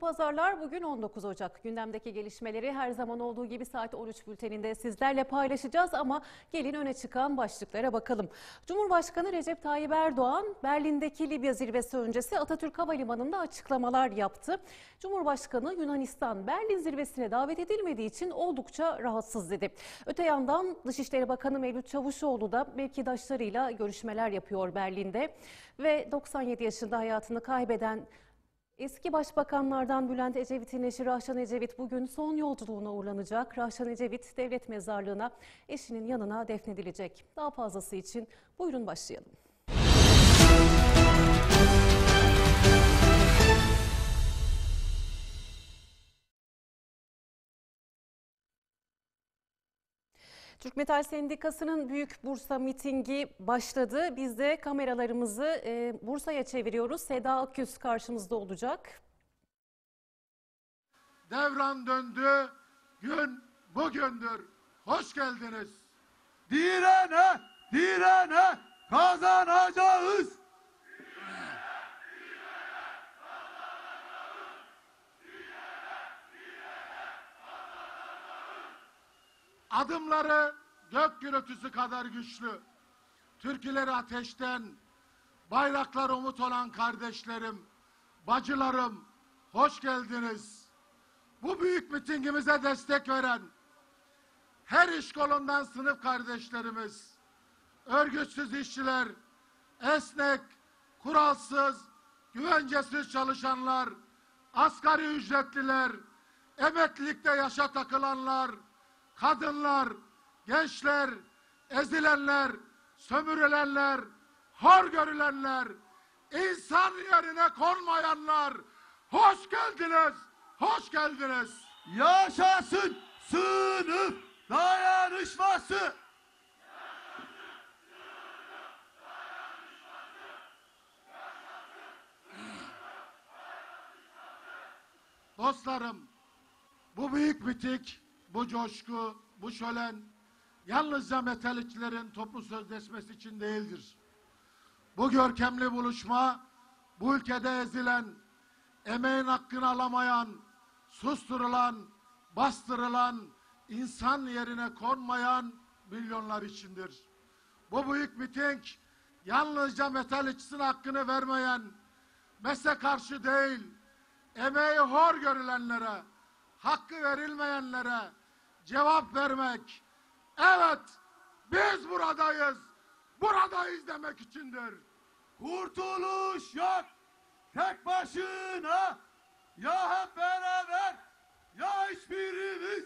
Pazarlar bugün 19 Ocak. Gündemdeki gelişmeleri her zaman olduğu gibi saat 13 bülteninde sizlerle paylaşacağız ama gelin öne çıkan başlıklara bakalım. Cumhurbaşkanı Recep Tayyip Erdoğan, Berlin'deki Libya zirvesi öncesi Atatürk Havalimanı'nda açıklamalar yaptı. Cumhurbaşkanı Yunanistan Berlin zirvesine davet edilmediği için oldukça rahatsız dedi. Öte yandan Dışişleri Bakanı Mevlüt Çavuşoğlu da mevkidaşlarıyla görüşmeler yapıyor Berlin'de ve 97 yaşında hayatını kaybeden eski başbakanlardan Bülent Ecevit'in eşi Rahşan Ecevit bugün son yolculuğuna uğurlanacak. Rahşan Ecevit devlet mezarlığına eşinin yanına defnedilecek. Daha fazlası için buyurun başlayalım. Türk Metal Sendikası'nın Büyük Bursa mitingi başladı. Biz de kameralarımızı Bursa'ya çeviriyoruz. Seda Akgüz karşımızda olacak. Devran döndü, gün bugündür. Hoş geldiniz. Direne, direne kazanacağız. Adımları gök gürültüsü kadar güçlü. Türküleri ateşten, bayraklar umut olan kardeşlerim, bacılarım, hoş geldiniz. Bu büyük mitingimize destek veren her iş kolundan sınıf kardeşlerimiz, örgütsüz işçiler, esnek, kuralsız, güvencesiz çalışanlar, asgari ücretliler, emeklilikte yaşa takılanlar, kadınlar, gençler, ezilenler, sömürülenler, hor görülenler, insan yerine konmayanlar, hoş geldiniz, hoş geldiniz. Yaşasın sınıf dayanışması. Dostlarım, bu büyük miting, bu coşku, bu şölen yalnızca metalicilerin toplu sözleşmesi için değildir. Bu görkemli buluşma, bu ülkede ezilen, emeğin hakkını alamayan, susturulan, bastırılan, insan yerine konmayan milyonlar içindir. Bu büyük miting yalnızca metalicisinin hakkını vermeyen, MES'e karşı değil, emeği hor görülenlere, hakkı verilmeyenlere cevap vermek, evet biz buradayız demek içindir. Kurtuluş yok tek başına, ya hep beraber ya hiçbirimiz.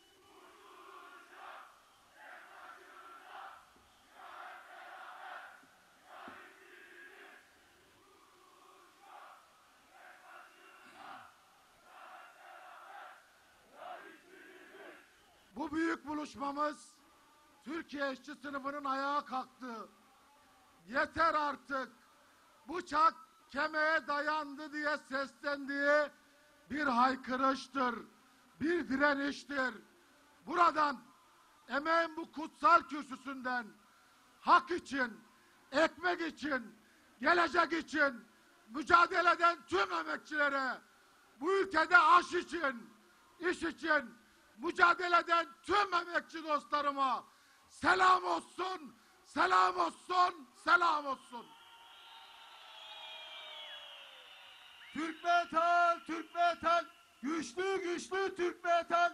Bu büyük buluşmamız Türkiye işçi sınıfının ayağa kalktığı, yeter artık, bıçak kemiğe dayandı diye seslendiği bir haykırıştır, bir direniştir. Buradan emeğin bu kutsal kürsüsünden hak için, ekmek için, gelecek için mücadele eden tüm emekçilere, bu ülkede aş için, iş için mücadele eden tüm emekçi dostlarıma selam olsun, selam olsun, selam olsun. Türk metal, Türk metal, güçlü güçlü Türk metal.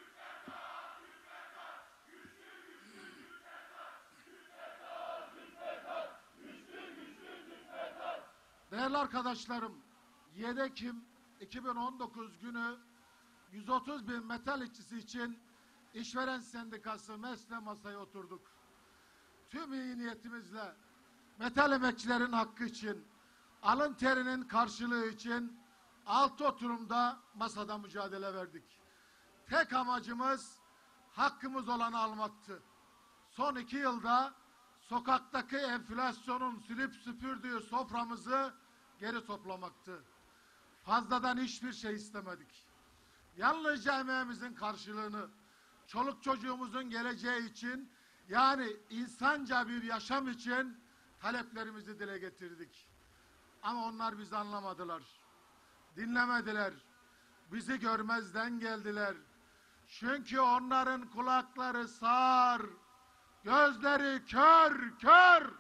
Değerli arkadaşlarım, 7 Ekim 2019 günü 130 bin metal işçisi için İşveren Sendikası MES'le masaya oturduk. Tüm iyi niyetimizle metal emekçilerin hakkı için, alın terinin karşılığı için 6 oturumda masada mücadele verdik. Tek amacımız hakkımız olanı almaktı. Son 2 yılda sokaktaki enflasyonun silip süpürdüğü soframızı geri toplamaktı. Fazladan hiçbir şey istemedik. Yalnızca emeğimizin karşılığını, çoluk çocuğumuzun geleceği için, yani insanca bir yaşam için taleplerimizi dile getirdik. Ama onlar bizi anlamadılar, dinlemediler. bizi görmezden geldiler. Çünkü onların kulakları sağır, gözleri kör kör.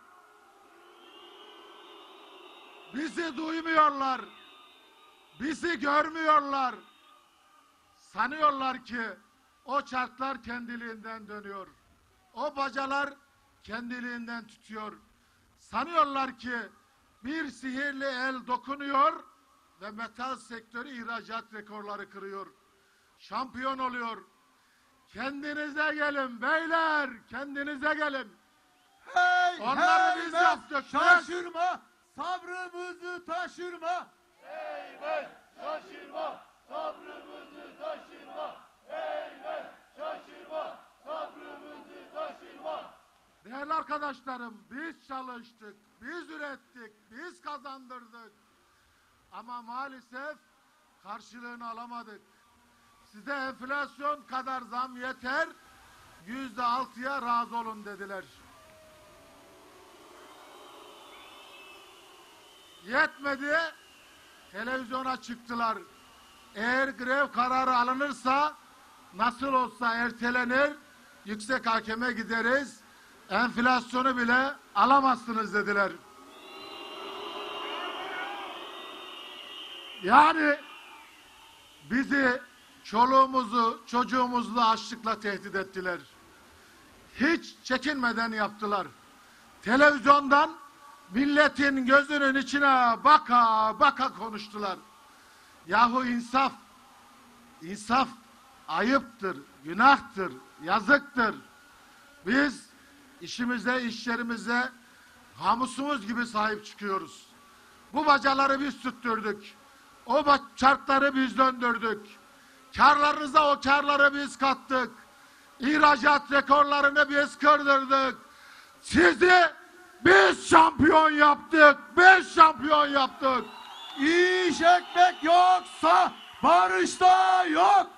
Bizi duymuyorlar, bizi görmüyorlar. Sanıyorlar ki o çarklar kendiliğinden dönüyor. O bacalar kendiliğinden tutuyor. Sanıyorlar ki bir sihirli el dokunuyor ve metal sektörü ihracat rekorları kırıyor. Şampiyon oluyor. Kendinize gelin beyler, kendinize gelin. Hey, Onları biz yaptık. Şaşırma, sabrımızı taşırma. Eymen şaşırma, sabrımızı taşırma. Eymen şaşırma, sabrımızı taşırma. Değerli arkadaşlarım, biz çalıştık, biz ürettik, biz kazandırdık. Ama maalesef karşılığını alamadık. Size enflasyon kadar zam yeter, %6'ya razı olun dediler. Yetmedi, televizyona çıktılar. Eğer grev kararı alınırsa nasıl olsa ertelenir, yüksek hakeme gideriz, enflasyonu bile alamazsınız dediler. Yani bizi, çoluğumuzu, çocuğumuzu açlıkla tehdit ettiler. Hiç çekinmeden yaptılar. Televizyondan milletin gözünün içine baka baka konuştular. Yahu insaf, insaf ayıptır, günahtır, yazıktır. Biz işimize, işlerimize namusumuz gibi sahip çıkıyoruz. Bu bacaları biz tutturduk. O çarkları biz döndürdük. Karlarınıza o karları biz kattık. İhracat rekorlarını biz kırdırdık. Sizi biz şampiyon yaptık. Biz şampiyon yaptık. İş ekmek yoksa barış da yok.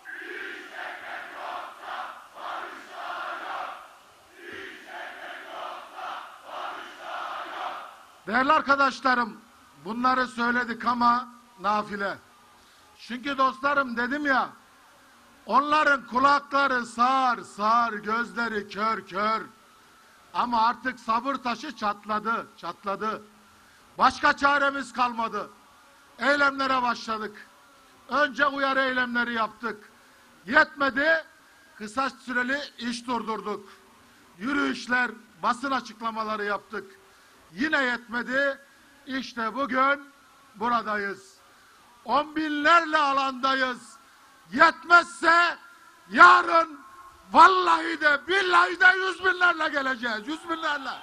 Değerli arkadaşlarım, bunları söyledik ama nafile. Çünkü dostlarım dedim ya, onların kulakları sağır sağır, gözleri kör kör. Ama artık sabır taşı çatladı, çatladı. Başka çaremiz kalmadı. Eylemlere başladık. Önce uyarı eylemleri yaptık. Yetmedi, kısa süreli iş durdurduk. Yürüyüşler, basın açıklamaları yaptık. Yine yetmedi, işte bugün buradayız. On binlerle alandayız. Yetmezse yarın vallahi de billahi de 100 binlerle geleceğiz. 100 binlerle.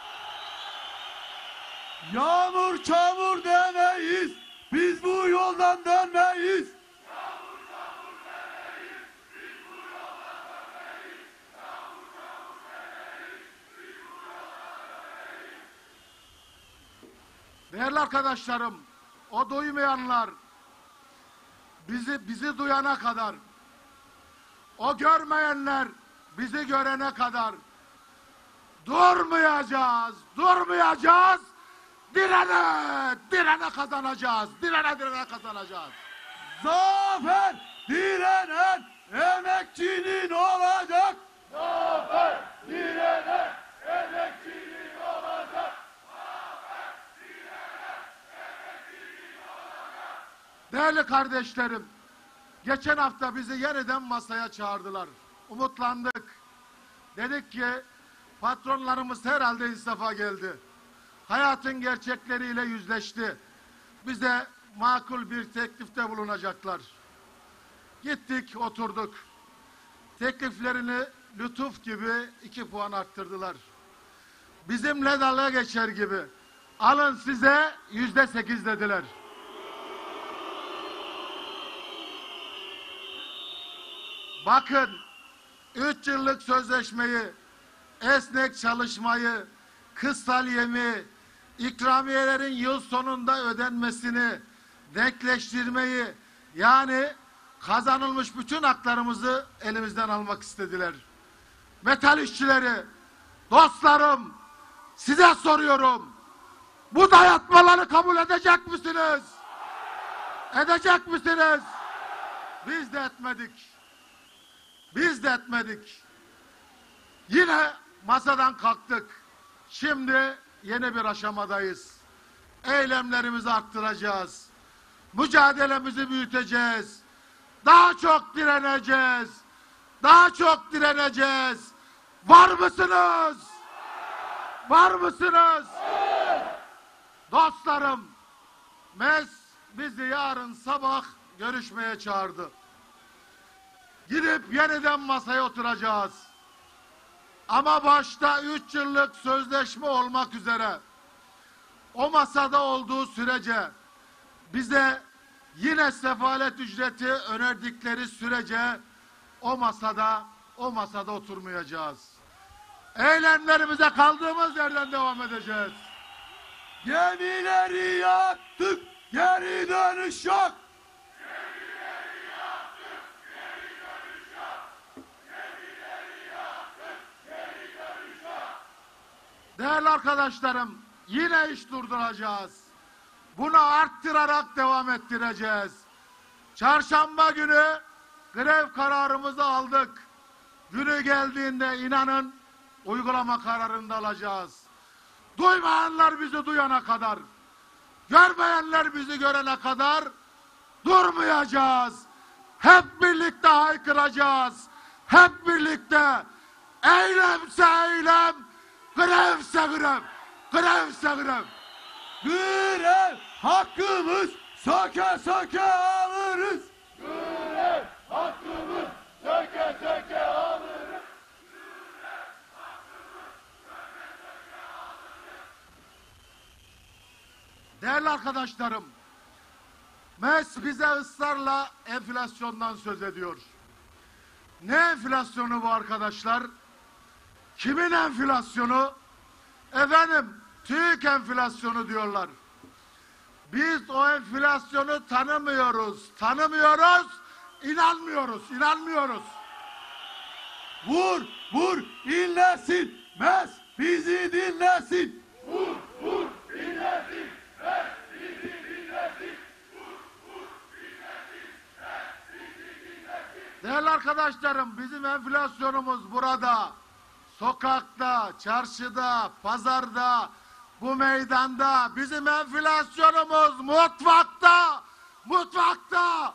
Yağmur çamur demeyiz. Biz bu yoldan dönmeyiz. Değerli arkadaşlarım, o duymayanlar bizi duyana kadar, o görmeyenler bizi görene kadar durmayacağız, durmayacağız. Direne, direne kazanacağız. Direne, direne kazanacağız. Zafer direnen emekçinin olacak. Zafer direne emekçinin olacak. Değerli kardeşlerim, geçen hafta bizi yeniden masaya çağırdılar. Umutlandık. Dedik ki patronlarımız herhalde insafa geldi. Hayatın gerçekleriyle yüzleşti. Bize makul bir teklifte bulunacaklar. Gittik, oturduk. Tekliflerini lütuf gibi 2 puan arttırdılar. Bizimle dalga geçer gibi. Alın size %8 dediler. Bakın, 3 yıllık sözleşmeyi, esnek çalışmayı, kıssal yemi, ikramiyelerin yıl sonunda ödenmesini, denkleştirmeyi, yani kazanılmış bütün haklarımızı elimizden almak istediler. Metal işçileri, dostlarım, size soruyorum. Bu dayatmaları kabul edecek misiniz? Edecek misiniz? Biz de etmedik. Biz de etmedik. Yine masadan kalktık. Şimdi yeni bir aşamadayız. Eylemlerimizi arttıracağız. Mücadelemizi büyüteceğiz. Daha çok direneceğiz. Daha çok direneceğiz. Var mısınız? Var mısınız? Dostlarım, MES bizi yarın sabah görüşmeye çağırdı. Gidip yeniden masaya oturacağız. Ama başta 3 yıllık sözleşme olmak üzere o masada olduğu sürece bize yine sefalet ücreti önerdikleri sürece o masada oturmayacağız. Eylemlerimize kaldığımız yerden devam edeceğiz. Gemileri yaktık, geri dönüş yok. Değerli arkadaşlarım, yine iş durduracağız. Bunu arttırarak devam ettireceğiz. Çarşamba günü grev kararımızı aldık. Günü geldiğinde inanın uygulama kararını da alacağız. Duymayanlar bizi duyana kadar, görmeyenler bizi görene kadar durmayacağız. Hep birlikte haykıracağız. Hep birlikte eylemse eylem, grevse grev, grevse grev. Grev hakkımız, söke söke alırız. Görev hakkımız söke söke alırız. Değerli arkadaşlarım, MES bize ısrarla enflasyondan söz ediyor. Ne enflasyonu bu arkadaşlar? Kimin enflasyonu? Efendim, TÜİK enflasyonu diyorlar. Biz o enflasyonu tanımıyoruz, inanmıyoruz. Vur, vur, inlesin, MES bizi dinlesin. Vur vur dinlesin. Ver bizi dinlesin. Değerli arkadaşlarım, bizim enflasyonumuz burada, sokakta, çarşıda, pazarda, bu meydanda. Bizim enflasyonumuz mutfakta.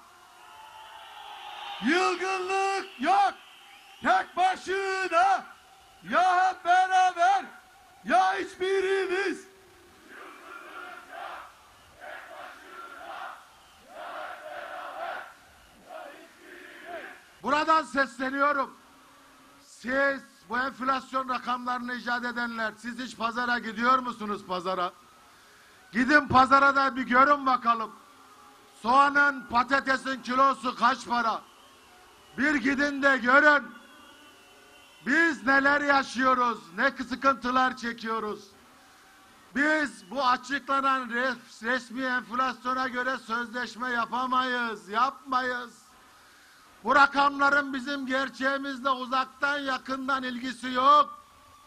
Yılgınlık yok, tek başına, ya hep beraber, ya hiçbirimiz. Buradan sesleniyorum. Siz bu enflasyon rakamlarını icat edenler, siz hiç pazara gidiyor musunuz pazara? Gidin pazara da bir görün bakalım. Soğanın, patatesin kilosu kaç para? Bir gidin de görün. Biz neler yaşıyoruz, ne sıkıntılar çekiyoruz. Biz bu açıklanan resmi enflasyona göre sözleşme yapmayız. Bu rakamların bizim gerçeğimizle uzaktan yakından ilgisi yok.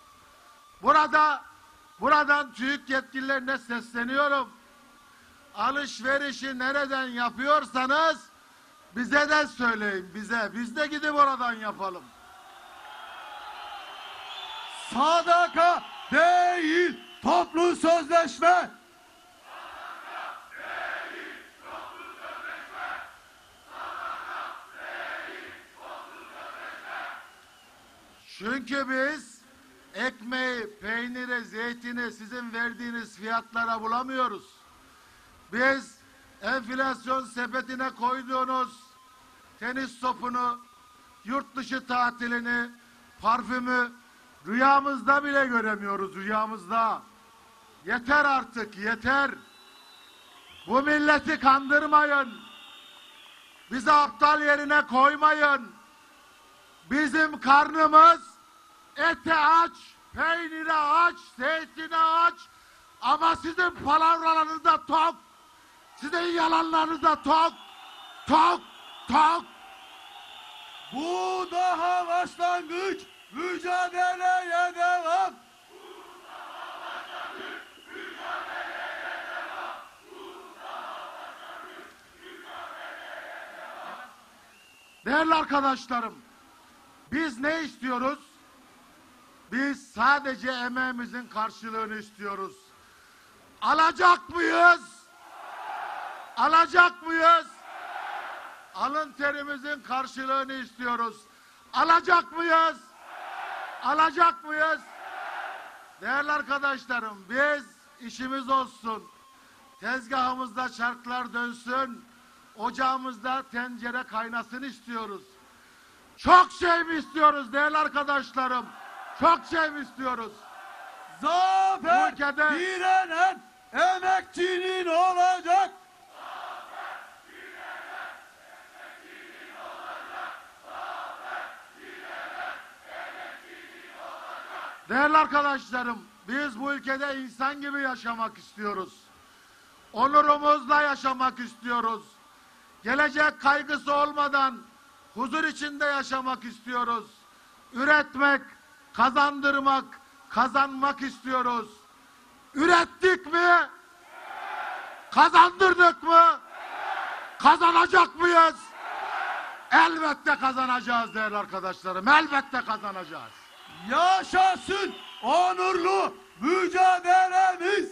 Buradan TÜİK yetkililerine sesleniyorum. Alışverişi nereden yapıyorsanız bize de söyleyin, bize. Biz de gidip oradan yapalım. Sadaka değil, toplu sözleşme. Çünkü biz ekmeği, peyniri, zeytini sizin verdiğiniz fiyatlara bulamıyoruz. Biz enflasyon sepetine koyduğunuz tenis topunu, yurt dışı tatilini, parfümü rüyamızda bile göremiyoruz, rüyamızda. Yeter artık, yeter. Bu milleti kandırmayın. Bizi aptal yerine koymayın. Bizim karnımız ete aç, peynire aç, zeytine aç. Ama sizin palavralarınızda tok. Sizin yalanlarınızda tok. Bu daha başlangıç, mücadeleye devam. Değerli arkadaşlarım, biz ne istiyoruz? Biz sadece emeğimizin karşılığını istiyoruz. Alacak mıyız? Alacak mıyız? Alın terimizin karşılığını istiyoruz. Alacak mıyız? Alacak mıyız? Değerli arkadaşlarım, biz işimiz olsun, tezgahımızda çarklar dönsün, ocağımızda tencere kaynasın istiyoruz. Çok şey mi istiyoruz değerli arkadaşlarım? Çok şey mi istiyoruz? Zafer Bu ülkede- direnen emekçinin olacak. Değerli arkadaşlarım, biz bu ülkede insan gibi yaşamak istiyoruz. Onurumuzla yaşamak istiyoruz. Gelecek kaygısı olmadan huzur içinde yaşamak istiyoruz. Üretmek, kazandırmak, kazanmak istiyoruz. Ürettik mi? Kazandırdık mı? Kazanacak mıyız? Elbette kazanacağız değerli arkadaşlarım. Elbette kazanacağız. Yaşasın onurlu mücadelemiz.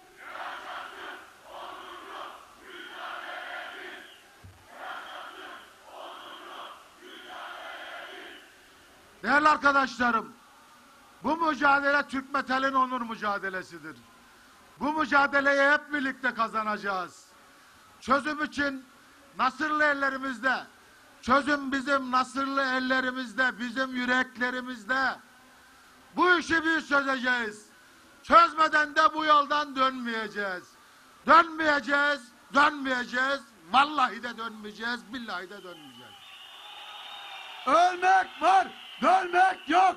Değerli arkadaşlarım, bu mücadele Türkmetel'in onur mücadelesidir. Bu mücadeleyi hep birlikte kazanacağız. Çözüm için nasırlı ellerimizde, çözüm bizim nasırlı ellerimizde, bizim yüreklerimizde. Bu işi biz çözeceğiz. Çözmeden de bu yoldan dönmeyeceğiz. Dönmeyeceğiz, dönmeyeceğiz. Vallahi de dönmeyeceğiz, billahi de dönmeyeceğiz. Ölmek var, dönmek yok.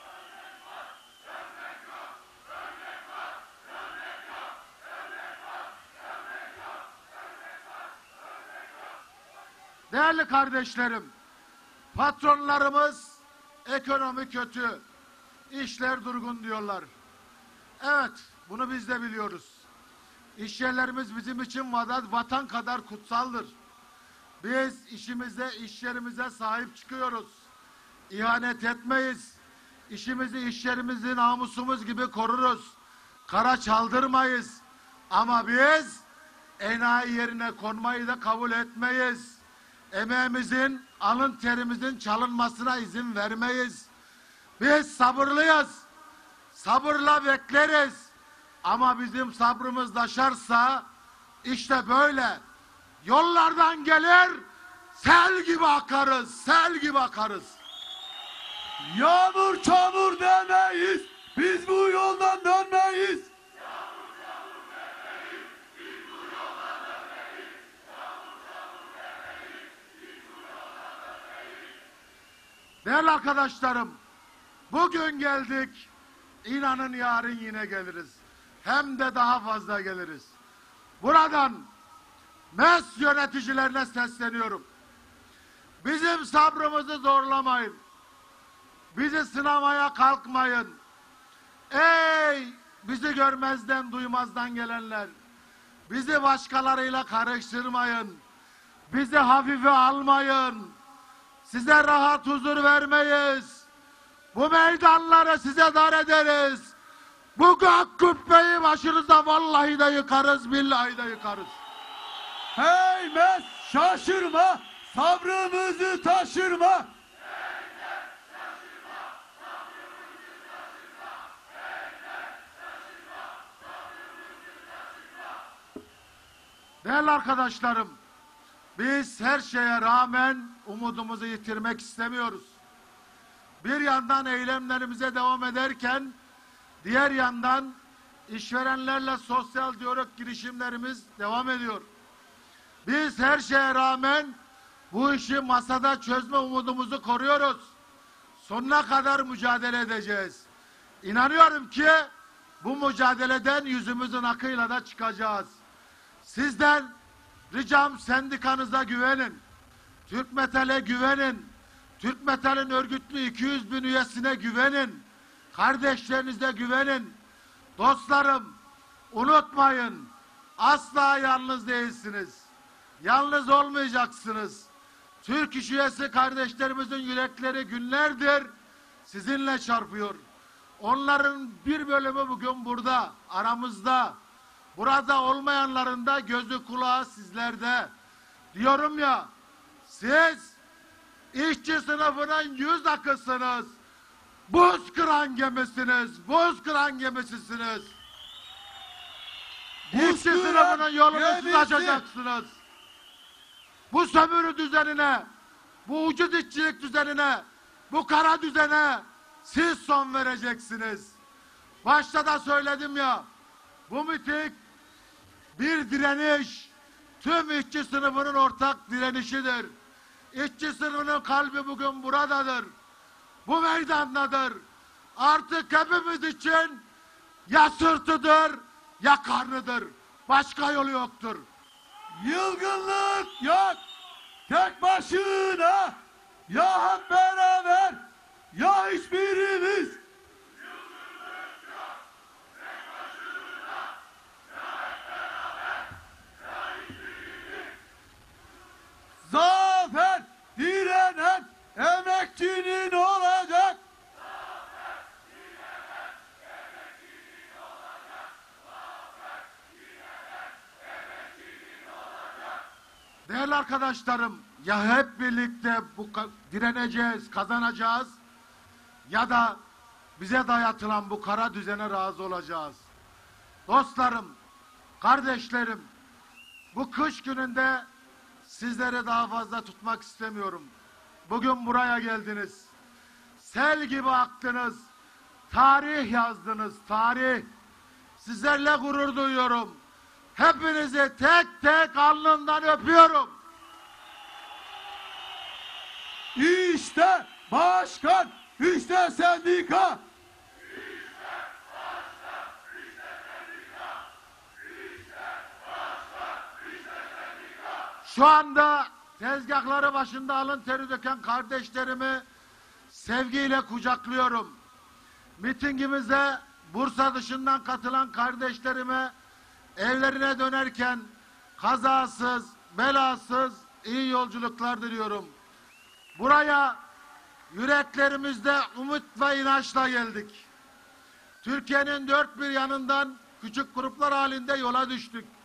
Değerli kardeşlerim, patronlarımız ekonomi kötü, işler durgun diyorlar. Evet, bunu biz de biliyoruz. İş yerlerimiz bizim için vatan kadar kutsaldır. Biz işimize, iş yerimize sahip çıkıyoruz. İhanet etmeyiz. İşimizi, iş yerimizi namusumuz gibi koruruz. Kara çaldırmayız. Ama biz enayi yerine konmayı da kabul etmeyiz. Emeğimizin, alın terimizin çalınmasına izin vermeyiz. Biz sabırlıyız. Sabırla bekleriz. Ama bizim sabrımız taşarsa işte böyle yollardan gelir, sel gibi akarız, sel gibi akarız. Yağmur çamur demeyiz. Biz bu yoldan dönmeyiz. Değerli arkadaşlarım, bugün geldik, inanın yarın yine geliriz. Hem de daha fazla geliriz. Buradan MES yöneticilerine sesleniyorum. Bizim sabrımızı zorlamayın. Bizi sınamaya kalkmayın. Ey bizi görmezden duymazdan gelenler. Bizi başkalarıyla karıştırmayın. Bizi hafife almayın. Size rahat huzur vermeyiz. Bu meydanları size dar ederiz. Bu gök kubbeyi başınıza vallahi de yıkarız, billahi de yıkarız. Hey mes şaşırma, sabrımızı taşırma. Değerli arkadaşlarım, biz her şeye rağmen umudumuzu yitirmek istemiyoruz. Bir yandan eylemlerimize devam ederken, diğer yandan işverenlerle sosyal diyalog girişimlerimiz devam ediyor. Biz her şeye rağmen bu işi masada çözme umudumuzu koruyoruz. Sonuna kadar mücadele edeceğiz. İnanıyorum ki bu mücadeleden yüzümüzün akıyla da çıkacağız. Sizden ricam sendikanıza güvenin. Türkmetel'e güvenin. Türkmetel'in örgütlü 200 bin üyesine güvenin. Kardeşlerinize güvenin. Dostlarım, unutmayın. Asla yalnız değilsiniz. Yalnız olmayacaksınız. Türk İş üyesi kardeşlerimizin yürekleri günlerdir sizinle çarpıyor. Onların bir bölümü bugün burada, aramızda. Burada olmayanların da gözü kulağı sizlerde. Diyorum ya, siz işçi sınıfının yüz akısınız. Buz kıran gemisiniz, buz kıran gemisisiniz. İşçi sınıfının yolunu siz açacaksınız. Bu sömürü düzenine, bu ucuz işçilik düzenine, bu kara düzene siz son vereceksiniz. Başta da söyledim ya, bu miting bir direniş, tüm işçi sınıfının ortak direnişidir. İşçi sınıfının kalbi bugün buradadır. Bu meydandadır. Artık hepimiz için ya sırtıdır ya karnıdır. Başka yolu yoktur. Yılgınlık yok. Tek başına ya hep beraber ya hiçbirimiz. Zafer direnen emekçinin olacak. Değerli arkadaşlarım, ya hep birlikte direneceğiz, kazanacağız ya da bize dayatılan bu kara düzene razı olacağız. Dostlarım, kardeşlerim, bu kış gününde sizleri daha fazla tutmak istemiyorum. Bugün buraya geldiniz. Sel gibi aktınız. Tarih yazdınız, tarih. Sizlerle gurur duyuyorum. Hepinizi tek tek alnından öpüyorum. İşte başkan, işte sendika. Şu anda tezgahları başında alın teri döken kardeşlerimi sevgiyle kucaklıyorum. Mitingimize Bursa dışından katılan kardeşlerime evlerine dönerken kazasız, belasız iyi yolculuklar diliyorum. Buraya yüreklerimizde umut ve inançla geldik. Türkiye'nin dört bir yanından küçük gruplar halinde yola düştük.